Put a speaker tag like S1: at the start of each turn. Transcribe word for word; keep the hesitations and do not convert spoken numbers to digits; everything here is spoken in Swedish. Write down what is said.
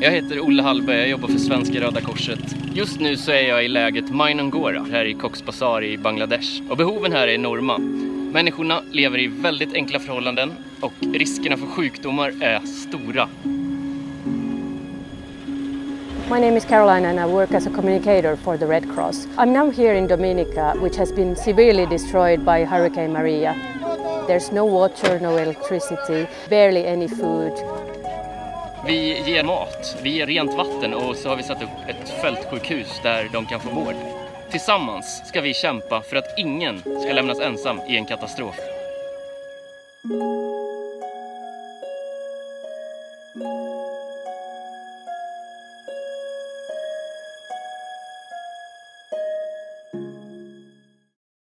S1: Jag heter Olle Hallberg, jag jobbar för Svenska Röda Korset. Just nu så är jag i läget Mainongora här i Cox's Bazar i Bangladesh. Och behoven här är enorma. Människorna lever i väldigt enkla förhållanden och riskerna för sjukdomar är stora.
S2: My name is Caroline and I work as a communicator for the Red Cross. I'm now here in Dominica, which has been severely destroyed by Hurricane Maria. There's no water, no electricity, barely any food.
S1: Vi ger mat, vi ger rent vatten och så har vi satt upp ett fältsjukhus där de kan få vård. Tillsammans ska vi kämpa för att ingen ska lämnas ensam i en katastrof.